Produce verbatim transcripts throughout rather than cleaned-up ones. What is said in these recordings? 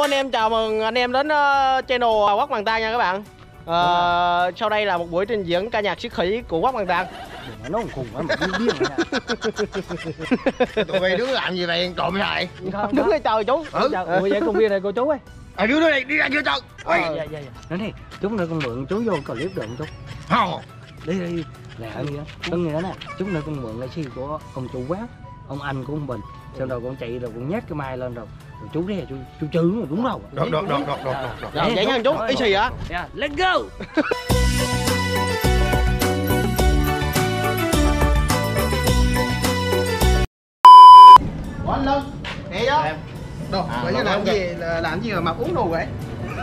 anh em, chào mừng anh em đến uh, channel Quắc Bằng Tang nha các bạn. uh, Sau đây là một buổi trình diễn ca nhạc siết khí của Quắc Bằng Tang. Nó còn khùng quá mà cứ điên tụi bay đứng làm gì vậy, trộm vậy? Đứng đây chào chú. Ừ. Ủa vậy công viên này cô chú ơi. À đứng đây, đi ra chưa cho. Ờ, dạ dạ dạ. Nói này, chúng ta con mượn chú vô clip được không chú? Không. Đi đi. Lẹ gì đó. Có nghĩa nè, chúng ta con mượn lại xe của ông chủ quán, ông anh của ông Bình. Sau đó con chạy rồi con nhét cái mai lên rồi. Rồi chú đây chú chú trừ mà đúng không? Được được được được được. Rồi vậy nha chú. Ý xì hả? Yeah, let's go. Ủa anh Lân, nè chứ. Đâu, à, vậy làm gì là làm gì mà mập uống đồ vậy?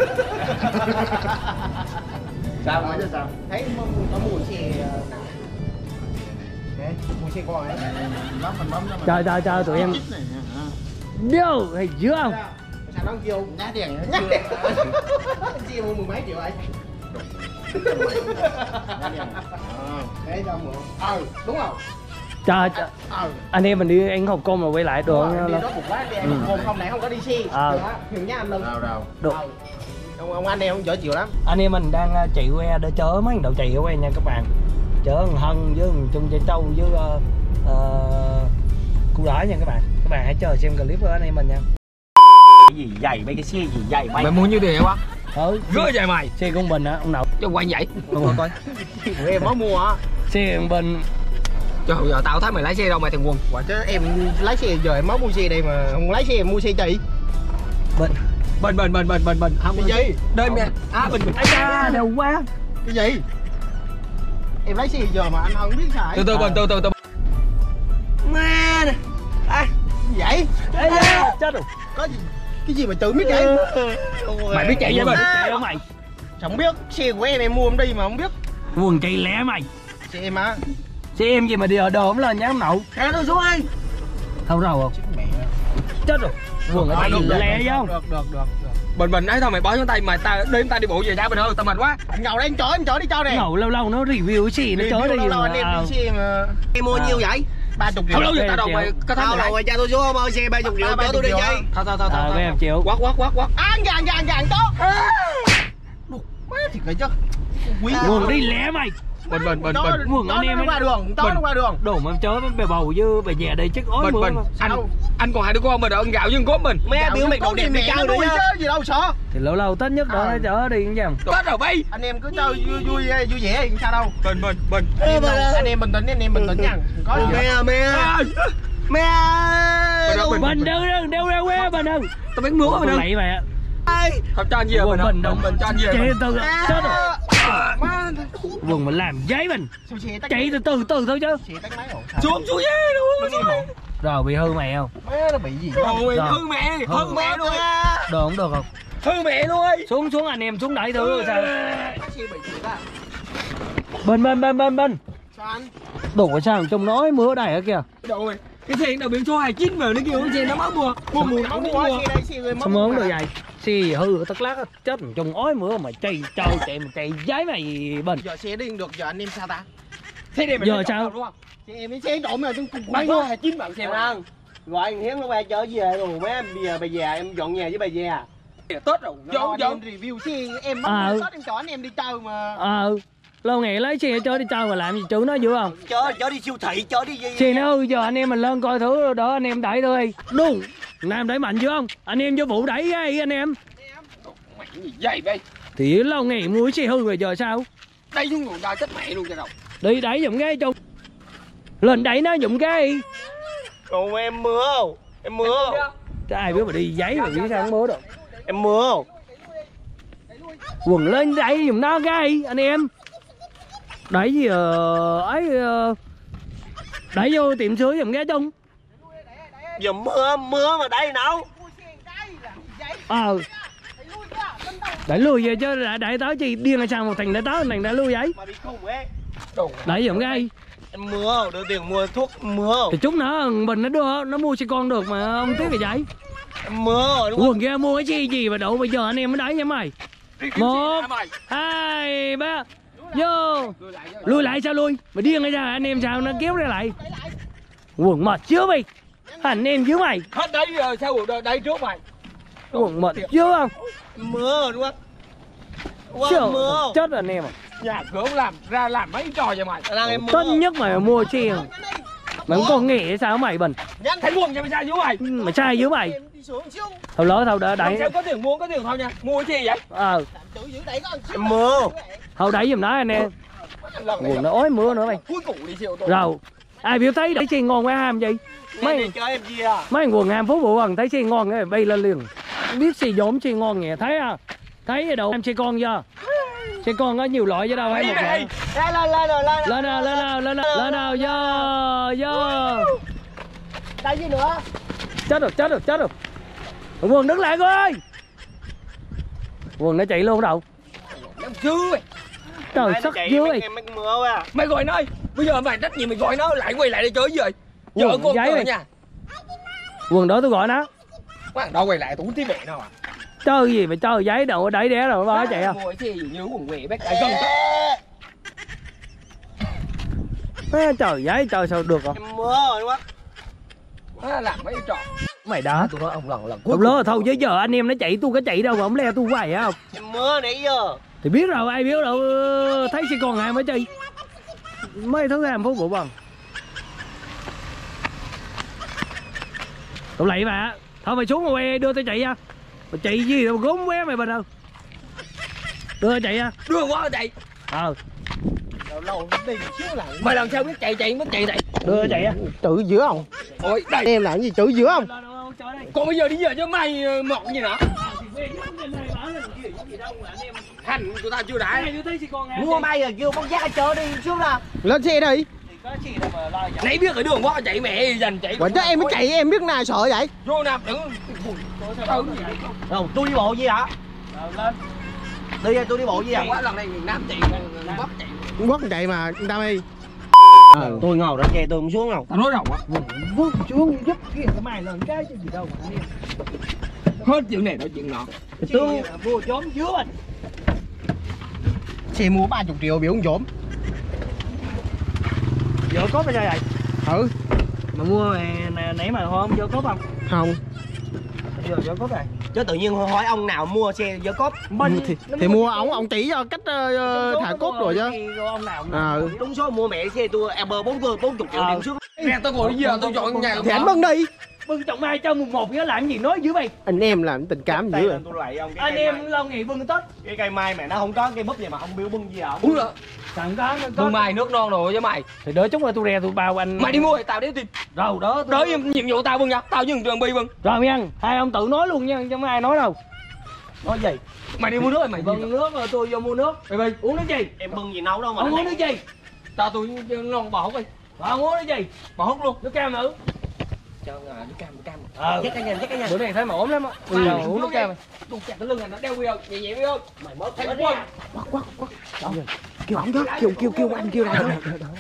Sao nói cho sao? Thấy có mua xe nào? Đấy, mua xe con ấy. Bấm mình bấm nó. Trời trời trời tụi em. Đâu, hay dữ không? Sao nó kêu nhá tiền nhá. Chia mua mười mấy triệu vậy? Đấy cho mượn. Ờ, đúng không? Trời trời. Ờ. Anh em mình đi ăn hồng cơm rồi quay lại được không? Đi đó một quán đi ăn hồng cơm không nãy không có đi xe. Ờ. Thường nhá anh Lân. Đâu đâu. Được. Ông, ông anh em không chở chiều lắm. Anh em mình đang chạy que để chở mấy đậu chì que nha các bạn. Chở thằng Hân với thằng Trung Chạy Trâu với uh, uh, Cú Đỏ nha các bạn. Các bạn hãy chờ xem clip của anh em mình nha. Cái gì dày mấy cái xe gì dày mày. Mày mua nhiêu tiền quá? Ừ, Rứa vậy mày. xe của mình á, ông nào Cho quay vậy. không có coi. Tụi em mới mua á. Xe của mình. Trời giờ tao thấy mày lái xe đâu mày thằng Quân. Quả chứ em lái xe giờ em mới mua xe đây mà không lái xe em mua xe chị. Bình Bình bình bình bình bình bình. Không cái gì? Đây mẹ. À bình bình. Ây da, đều quá. Cái gì? Em lái xe giờ mà anh không biết xài. Từ từ bình từ từ từ. Mẹ nè. À, vậy? Ây da, chết rồi. Có gì? Cái gì mà tự biết vậy? Mày biết chạy Quần vậy chạy mày? không mày? Không biết, xe của em em mua em đi mà không biết. Quần chạy lẹ mày. Xe em á. Xe em gì mà đi ở đồ không lên nhá ông nội. Ra tôi xuống ơi. Không đâu không? Chết rồi. Quần ở chạy lẹ chứ không? Được được được được. Bình bình ấy thôi mày bỏ xuống tay mày ta đêm ta đi bộ về sao bình ơi tao mệt quá. Anh ngầu đây anh chở em chở đi cho nè. Ngầu lâu lâu nó review cái xe nó chở đi. Lâu lâu anh em đi xe mà. Em mua nhiêu vậy? ba mươi triệu. Không lâu giờ tao đâu mày có thấy mày rồi cha tôi xuống không ơi xe ba mươi triệu chở tôi đi chơi. Thôi thôi thôi thôi. Em chịu. Quát quát quát quát. Ăn gàng gàng gàng tốt. Má thiệt vậy chứ. Quý Quần đi lẹ mày. Bình bình bình bình. Quần anh em nó qua đường, tối nó qua đường. Đồ mà chớ bè bầu với bè nhà đây chắc ói Bình mưa bình. Anh anh còn hai đứa con mình ở gạo với cốt mình. Mẹ biểu mày đồ đẹp mày chơi chứ gì đâu sợ. thì lâu lâu Tết nhất đó nó chở đi cũng chẳng. Tết rồi bay. Anh em cứ chơi vui vui vui vẻ thì sao đâu. Bình bình bình. Anh em bình tĩnh, anh em bình tĩnh nha. Có gì mẹ mẹ. Mẹ. Bình đừng đừng đeo đeo que bình đừng. Tao biết múa mình Vậy mày. Không cho anh về mình Bình đồng mình cho anh về. Chạy từ từ chết rồi. Má. Quần mình làm giấy mình. Chạy từ từ từ thôi chứ. Xuống xuống dê luôn. Rồi bị hư mày không? Má nó bị gì? Ôi hư mẹ, hư mẹ luôn. Đồ không được không? Hư mẹ luôn ơi. Xuống xuống anh em xuống đẩy thử rồi sao? Bình bình bình bình bình. Sao anh? Đồ sao trong nói mưa đầy ở kìa. Rồi. Cái xe nào biển số hai chín mà nó kêu cái xe nó mới mua. Mua mùa Không không mua mua. xe đây xe người Sao mớn được vậy? Xe hư tất lát chết trong ói mưa mà chạy trâu chạy mà chạy giấy mày bình. Giờ xe đi được giờ anh em sao ta? Thế này mày Giờ sao? Đúng không? Xe em với xe trộm rồi tôi Bán số hai chín bạn xe mà. ăn. Gọi anh Hiến nó qua chở về rồi mấy em bây giờ bây giờ em dọn nhà với bà già. Tết rồi. Dọn dọn review xe em bắt Tết em chở anh em đi chơi mà. Ờ. Lâu ngày lấy xe chở đi chơi mà làm gì chữ nó dữ không? Chở chở đi siêu thị, chở đi gì? Xe nó hư giờ anh em mình lên coi thử đó anh em đẩy thôi. Đúng. Nam đẩy mạnh dữ không? Anh em vô vụ đẩy cái anh em. Mày gì vậy vậy? Thì lâu ngày mua xe hư rồi giờ sao? Đây xuống nguồn đào chết mẹ luôn cho đâu. Đi đẩy giùm cái chung. Lên đẩy nó giùm cái. Ồ em mưa không? Em mưa không? Chứ ai biết mà đi giấy mà biết sao không mưa được. Em mưa không? Quần lên đẩy giùm nó cái anh em. Đẩy gì ờ, ấy ờ, đẩy vô tiệm sưởi giùm cái chung. Giờ mưa mưa mà đẩy nào? Ờ. Đẩy lui về chứ đã đẩy tới chi điên hay sao một thằng đã tới thằng đã lui vậy. Mà bị khùng ấy. Đẩy giùm cái. Em mưa không? Đưa tiền mua thuốc mưa không? Thì chút nữa mình nó đưa nó mua xe con được mà không tiếc gì vậy. Em mưa rồi đúng không? Quần kia mua cái chi gì mà đủ bây giờ anh em mới đẩy nha mày. Một hai ba vô. Lui lại sao lui? Mày điên hay sao anh em sao nó kéo ra lại. Quần mệt chưa mày. Anh em dưới mày. Hết đấy rồi sao đây trước mày. Quần mệt chưa không? Mưa đúng không? Chưa, Mưa. chết rồi anh em à. Nhà cửa ông làm ra làm mấy trò vậy mày. Đang em Tất nhất mày mua xe. Mày không còn nghề hay sao mày Bình? Thấy buồn cho mày sai dưới mày. Mày sai dưới mày. Thôi lỡ thôi đỡ đẩy. Sao có tiền mua có tiền thôi nha. Mua cái gì vậy? Ờ. mưa. Thôi đẩy giùm nó anh em. Quần nó ối mưa nữa mày. Cuối cùng đi siêu tôi. Rồi. Ai biểu thấy đẩy xe ngon quá ham gì? Mấy chơi em gì à? mấy quần ham phố bộ bằng thấy xe ngon cái bay lên liền. Biết xe dỗm xe ngon nhỉ, thấy à? Thấy đâu em xe con chưa? Xe con có nhiều loại chứ đâu hay một loại. Lên lên lên rồi lên. Lên nào lên nào lên nào lên nào vô vô. Đây gì nữa? Chết rồi chết rồi chết rồi. Quần đứng lại cô ơi. Quần nó chạy luôn đâu? Em chưa. Trời sắc dưới. Em mưa quá. Mày gọi nó ơi. Bây giờ mày trách gì mày gọi nó lại quay lại đây chơi gì vậy? Vợ con ở nhà. Quần đó tôi gọi nó. Quán đâu quay lại tôi tí mẹ nào à. Chơi gì mà chơi giấy đâu đẩy đẻ rồi ba chạy à. Mua cái gì như quần quẹ bác lại gần à, trời giấy trời sao được không? Em mưa rồi đúng không? à, làm mấy trò. Mày đã. Tôi nói ông lần lần cuối Không lỡ thôi chứ giờ anh em nó chạy tôi có chạy đâu mà ông le tôi hoài hả không? Em mưa nãy giờ. Thì biết rồi ai biết đâu thấy xe con hai mới chơi. Mấy thứ làm phố bộ bằng. Tụi lạy mà. Thôi mày xuống rồi đưa tôi chạy nha. Mày chạy gì đâu gốm vé mày bên đâu. Đưa chạy nha. Đưa quá chạy. Ờ. Lâu lâu đi xíu lại. Mày làm sao biết chạy chạy mất chạy chạy. Đưa chạy nha. Chữ giữa không? Ôi đây. Em làm gì chữ giữa không? Còn bây giờ đi giờ chứ mày mọc gì nữa. Hành tụi ta chưa đã. Mua mai rồi kêu con giác chở đi xuống nào. Lên xe đi. Nãy biết ở đường quá chạy mẹ dành chạy. Quả chứ em mới chạy em biết nào sợ vậy? Vô nào đừng. Đâu, tôi đi bộ gì hả? Đi tôi đi bộ gì hả? Quá lần này miền Nam chạy miền Bắc chạy. Quốc chạy mà người ta đi. Ờ, tôi ngồi đó xe tôi không xuống đâu. Tao nói đầu á. Vút xuống giúp kia cái mày lần cái chứ gì đâu mà anh em. Hết chuyện này nói chuyện nọ. Tôi mua chóm dưới anh. Xe mua ba mươi triệu bị ông trộm. Vợ cốt bây giờ vậy? Ừ. Mà mua nè nãy mà không vợ cốt không? Không. Giờ vợ cốt này. Chứ tự nhiên hỏi ông nào mua xe vợ cốt. Mình thì, thì mua ổng ông chỉ cho cách uh, thả cốt rồi chứ. Ông nào À, Đúng số mua mẹ xe tôi Amber bốn mươi bốn mươi triệu Ờ. điện xuống. Nè tao ngồi bây giờ tao chọn nhà. Thì anh bưng đi. Bưng trọng mai cho mùng một nữa làm gì nói dữ mày. Anh em làm tình cảm dữ rồi. Tôi lại ông cái Anh cây em mai. lâu ngày bưng Tết. Cái cây mai mẹ nó không có cây búp gì mà ông biếu bưng gì à? Đúng rồi. Sẵn có có. Bưng mai nước non rồi với mày. Thì đỡ chút rồi tôi re tôi bao anh. Mày đi mua thì tao để tìm. Rồi đó. Đó nhiệm vụ tao bưng nha. Tao với trường Bi bưng. Rồi nha, hai ông tự nói luôn nha, chứ không ai nói đâu. Nói gì? Mày đi mua nước rồi mày. Bưng nước rồi tôi vô mua nước. Mày Bi uống nước gì? Em bưng gì nấu đâu mà. Ông uống nước gì? Tao tôi non bỏ hút đi. Rồi ông uống nước gì? Bỏ hút luôn. Nước cam nữa. Cho nước cam nước cam. Ờ. Dắt cái nhà, dắt cái nhà. Bữa này thấy mà ốm lắm á. Ừ. Rồi uống nước cam. Đụng chặt cái lưng này nó đeo video nhẹ nhẹ video. Mày mới Thay quân. quắc quắc quắc. Kêu ổng đó, kêu kêu kêu anh kêu lại.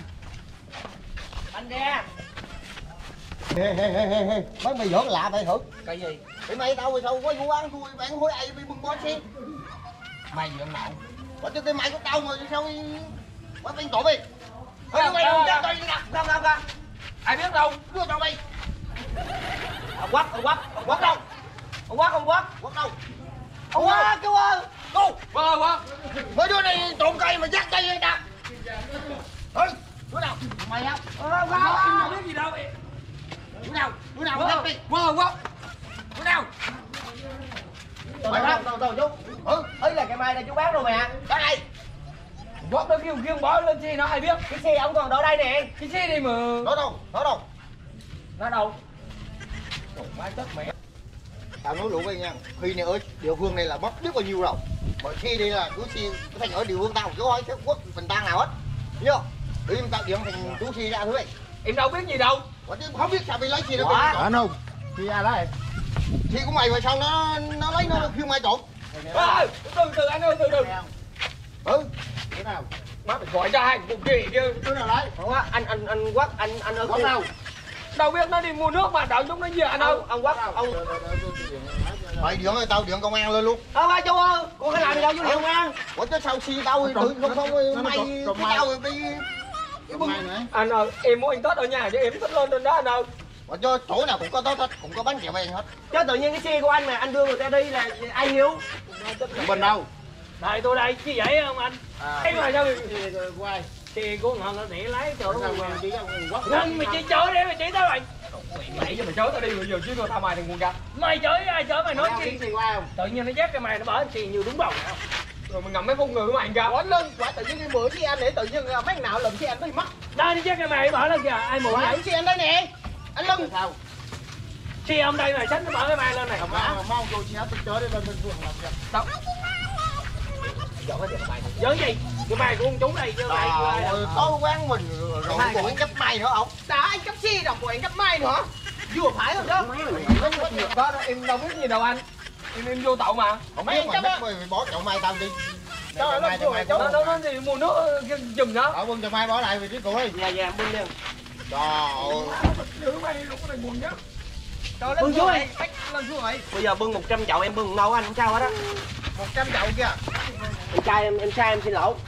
Anh ra. Hê hê hê hê hê. Mấy mày giỡn lạ vậy hử? Cái gì? Tụi mày đâu rồi sao có vụ án tôi bạn hối ai bị bưng bó xe. Mày giỡn nào? Có cho cái mày có tao mà sao quá tên tội đi. Thôi mày đừng cho tôi đi nè. Không không không. Ai biết đâu. Đưa tao đi. Ông quắc, ông quắc, ông quắc đâu? Ông quắc, ông quắc, quắc đâu? Ông quắc, kêu ơi. Cô. Quá quá. Mấy đứa này trộm cây mà dắt cây vậy ta. Ừ, đứa nào? Mày không? Ờ, Không không. biết gì đâu. Đứa nào? Đứa nào dắt đi? Quá quá. Đứa nào? Mày không? Đâu, đâu, chú. Ừ, ấy là cái mai này chú bán rồi mẹ. Cái này. Quá nó kêu kêu bỏ lên xe nó ai biết. Cái xe ông còn đợi đây nè. Cái xe đi mà. Nó đâu? Nó đâu? Nó đâu? Má chết mẹ. Tao nói luôn với nha, khi này ở địa phương này là mất biết bao nhiêu rồi. Mà khi đây là chú xe, cái thành ở địa phương tao chú hỏi cái quốc phần tăng nào hết. Hiểu không? Tự nhiên tao điện thành chú xe ra thôi. Em đâu biết gì đâu. Quả chứ không biết sao bị lấy xe đâu. Anh không? Đi ra đấy. Xe của mày mà sao nó nó lấy nó kêu mai trộn. Ơi, từ từ anh ơi, từ từ. Ừ. Thế nào? Má phải gọi cho hai cùng kỳ chứ. Đứa nào đấy? Quá, anh anh anh quắc anh anh ở Quắc đâu? Đâu biết nó đi mua nước mà đợi chúng nó về anh đâu. Ông quắc ông. Mày điện ơi, tao điện công an lên luôn. Ơ ba chú ơi, con phải làm gì đâu chú điện công an. Ủa chứ sao xe tao tự không không mày cái tao bị cái bưng. Anh ơi, em muốn ăn Tết ở nhà chứ em thích lên trên đó anh ơi. Mà cho chỗ nào cũng có tốt hết, cũng có bánh kẹo men hết. Chứ tự nhiên cái xe của anh mà anh đưa người ta đi là ai hiếu? Không bên đâu. Đây tôi đây chứ vậy không anh? À, Cái mà sao quay. xe của thằng nó để lái chỗ Sao mà chỉ quất. Ngân mày chỉ chở để mày chỉ tao rồi. Nãy giờ mày chớ tao đi rồi giờ chứ tao tao mày thằng nguồn gặp. Mày chở với ai chở mày nói Nói chi? chuyện qua không? Tự nhiên nó dắt cái mày nó bỏ tiền nhiều đúng bầu. Rồi mày ngậm mấy con người của mày gặp. Quả lưng, quả tự nhiên cái bữa xe anh để tự nhiên mấy nào lùm xe anh đi mất. Đây nó dắt cái mày bỏ lên kìa, ai mù vậy? Xe anh đây nè. Anh lưng. Sao? Xe ông đây mà xách nó bỏ cái mày lên này. Không mau mau vô xe tôi chở đi lên bên phường làm việc. Đâu? Giỡn gì? Cái mày của con chú đây chứ mày của ai đâu. Có quán mình rồi còn anh cấp may nữa không? Đã anh cấp xe rồi của anh cấp may nữa. Vừa phải rồi đó. Có đâu, em đâu biết gì đâu anh. Em em vô tậu mà. Không biết mà biết mày bỏ chậu mai tao đi. Trời ơi, chậu mai Nó nó nó thì mua nước chùm đó. ở quân chậu mai bỏ lại vị trí cũ đi. Dạ dạ bưng lên. Trời ơi. Giữ mày lúc này buồn nhất. Trời lên xuống rồi. Lên xuống rồi. Bây giờ bưng một trăm chậu em bưng đâu anh không sao hết á. một trăm chậu kia. Em trai em em sai em xin lỗi.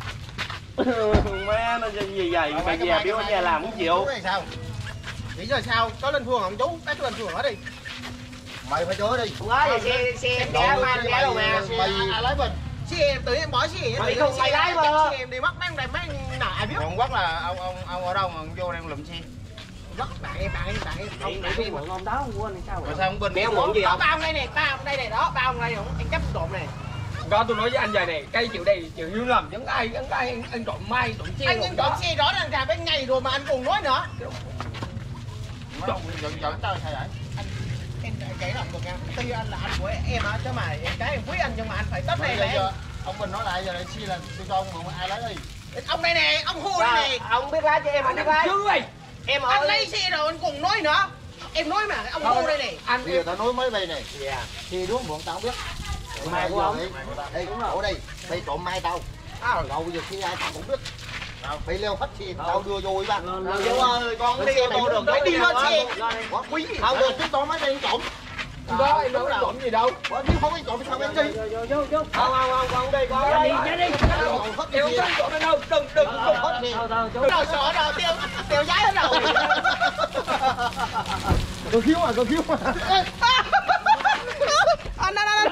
Má nó gì vậy? Mày về biểu anh về làm không chịu. Sao? Nghĩ rồi sao? Có lên phường không chú? Bác lên phường hết đi. Mày phải chở đi. Quá vậy xe xe em ghé mai em ghé đâu mà. Mày ai lấy mình? Xe em tự nhiên bỏ xe. Mày không mày lái mà. Xe em đi mất mấy đây mấy nào ai biết. Còn quất là ông ông ông ở đâu mà ông vô đang lụm xe? Rất bạn em bạn em bạn em. Ông bạn em mượn ông đó không quên hay sao Rồi sao không bình? Mẹ ông mượn gì không? Ba ông đây nè, ba ông đây nè đó, ba ông đây không? Anh chấp trộm nè. Có tôi nói với anh vậy này, cây chịu đây chịu hiếu lầm giống ai giống ai anh, anh trộm mai trộm xe. Anh trộm xe rõ ràng ra bên ngày rồi mà anh còn nói nữa. Giận giận tao sao vậy? Em kể lòng một nha. Tuy anh là anh của em á chứ mà em cái em quý anh nhưng mà anh phải tốt này Bây nè. giờ ông Bình nói lại giờ này xe là tôi cho ông mà ai lấy đi. Ông đây nè, ông hô đây nè. Ông biết lái cho em, anh biết lái. Chứ mày. Em ở anh lấy xe rồi anh còn nói nữa. Em nói mà ông hô đây nè. Anh Bây giờ tao nói mấy bay này. Dạ. Xe đúng muộn tao không biết. Mai của ông. Đây đúng rồi. Ở đây, đây trộm mai tao. À, rồi bây giờ xe ai tao cũng biết. Bị leo hết xe tao đưa vô ba. Chú ơi, con đi ô tô được phải đi lên xe. Quá quý. Không được chúng tôi mới đi trộm. đó em đâu có trộm gì đâu. Ủa, nếu không có trộm sao em đi? Không không không con đi con Đi đi. ra đi. Trộm hết Em cái không xe. có trộm đâu, đừng đừng Trộm hết xe. Rồi sợ rồi tiêu tiêu giấy hết rồi. Cô khiếu à, cô khiếu à. Anh anh anh.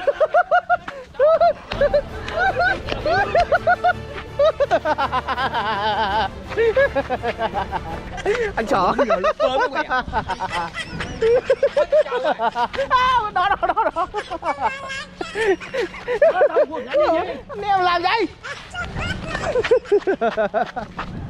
Anh sợ. Đó đó đó đó. Anh em làm gì?